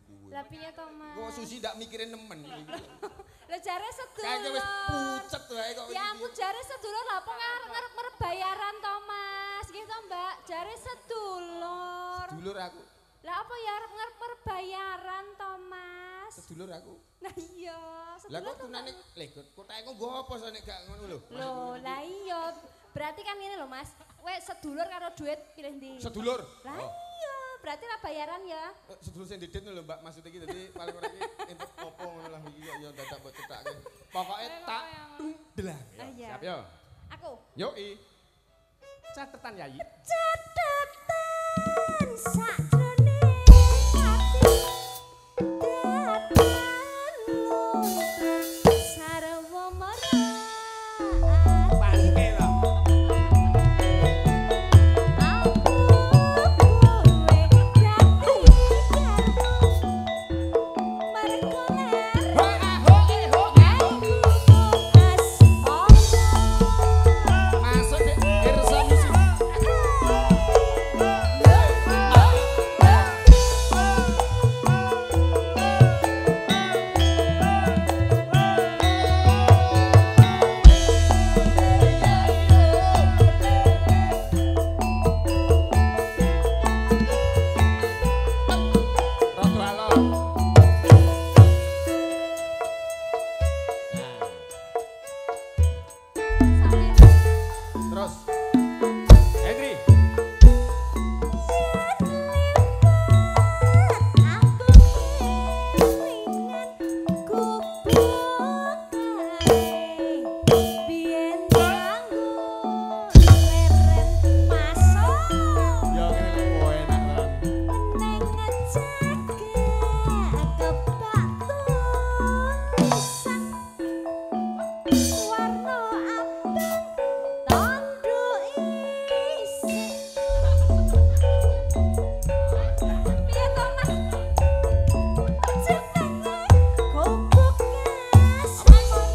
kuwi. Lah piye to, Mas? Kok Susi ndak mikirin nemen iki. Lah jare sedulur. Kayaknya wis pucet wae kok. Ya ampun jare sedulur lha apa ngarep-ngarep bayaran to, Mas? Gitu, Mbak. Jare sedulur. Sedulur aku. Lah apa ya arep-ngarep bayaran to, Mas? Sedulur aku. Nah iya, Lah sedulur. kok tunane lek kotake nggo apa nek gak ngono lho. Loh, lah iya. Berarti kan ngene lho, Mas. Wek sedulur karo duit pilih ndi? Sedulur. Lah iya, berarti lah bayaran ya. Sedulur sing didit lho Mbak maksud iki dadi paling ora iki entuk apa ngono lah iki ya dadak mbok cethake. Pokoke tak tungdelang. Ah, iya. Siap yo. Aku. Yoi. Catetan Yayi. Catatan sakjroning ati datan luntur sarwa meraati. Pangke lah. Masuk di Irsa Musik. Ratu Halo. Terus. Henry. Ya ngene kok enak banget. Warna abang tondo isih. Piye to, Mas? Jenenge gobok asmara.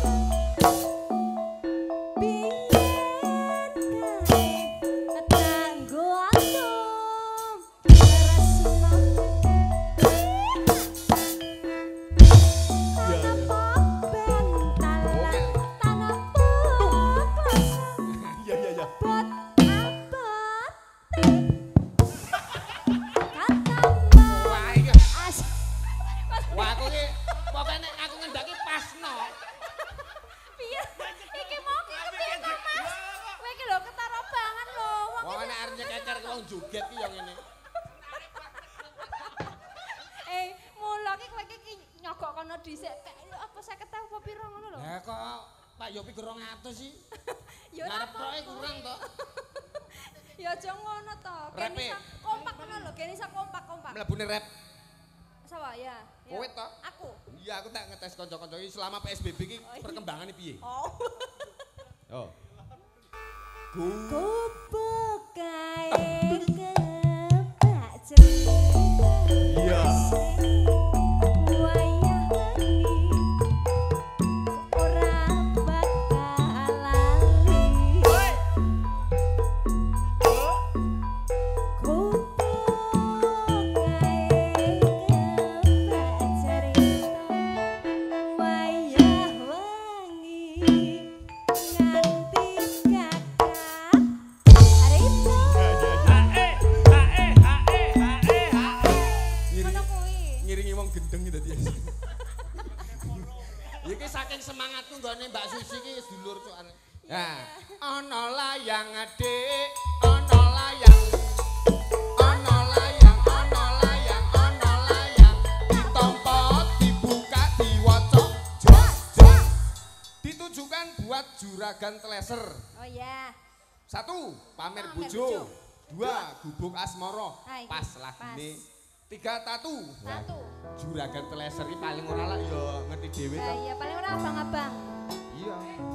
Biyen kae tanggo antum tresno. Tanpa bentalan, tanpa klasa. Iya iya iya. Bot abote katamu Wah iki. as. Wah aku iki pokoke nek aku ngendaki pasno. Piye? Iki mau ki kepiye to, Mas? Kowe iki lho ketara banget lho. Wong Wong nek arep nyekeker ki wong joget ki ya ngene. mula ki kowe iki nyogok kono dhisik. Apa 50.000 apa pira ngono lho. Lah kok Pak Yopi 200 sih. Ya ora Ngarep proke apa-apa. kurang to. Ya aja ngono to. Rap Kene e. iso kompak ngono lho, kene iso kompak-kompak. Mlebune rap. Sawa ya. Ya. Kowe to? Aku. Iya aku tak ngetes kanca-kanca iki selama PSBB iki Oh, iya. perkembangane piye. Oh. Oh. Gubuk kae kebak cerita. Iya. Wayah wengi ora bakal lali. Gubuk kae kebak cerita. Wayah wengi nganti kakak harita. Ngono kuwi. Ngiringi wong gendeng iki dadi. Iki saking semangatku nggone Mbak Susi iki sedulur cokane. Nah, ana layang adik, ana layang. Ana layang, ana layang, ana layang. Ditampa, dibuka, diwaca. Jos, jos. Ditujukan buat juragan teleser. Oh ya. 1. Pamer Pamer bojo. bojo. 2. Gubuk asmara. Ah, iki. Pas lagine. 3. Tatu. Satu. Juragan teleser iki paling ora lah ya ngerti dhewe Lah to. iya paling ora abang-abang. Iya.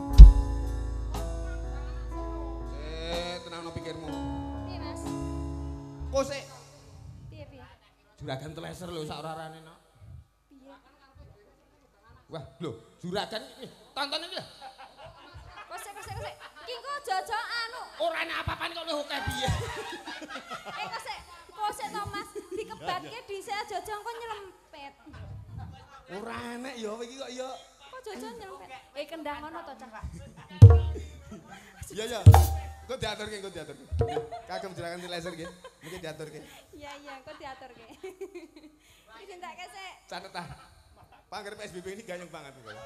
Tenangno pikirmu. Piye, Mas? Kok sik Piye piye? juragan teleser lho sak ora-orane no. Piye? Wah, lho, juragan iki tonton iki. Kosek. Ki engko aja-aja anu. Ora enak apa-apane kok lu akeh piye. Kosek. Lewo sik to Mas, dikebatke dhisik aja engko nyelempet. Ora enek ya iki kok ya. Kok jojo nyelempet? Kendang ngono to, Cak. Iya ya. Kok diaturke, kok diaturke. Kagem jerakan di laser nggih. Mungkin diaturke. Iya, kok diaturke. Iki dintake sik. Catet ah. Pangger PSBB ini gayeng banget kok.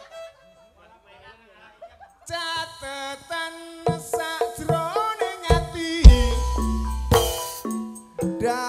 Catetan sajroning ati.